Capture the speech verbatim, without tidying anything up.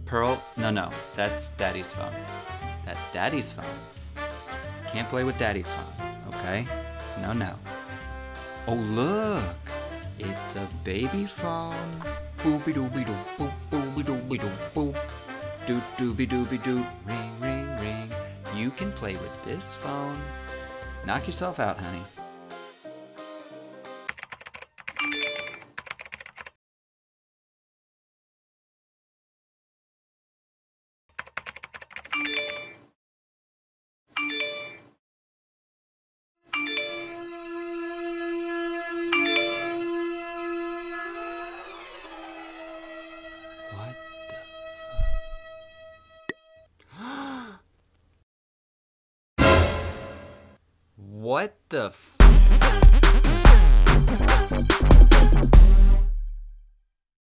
Pearl, no, no, that's Daddy's phone. That's Daddy's phone. Can't play with Daddy's phone, okay? No, no. Oh, look, it's a baby phone. Boopy doopy doo, boop, boopy doopy doo, boop. Doop doopy doopy doop, ring, ring, ring. You can play with this phone. Knock yourself out, honey. What the f- What the f-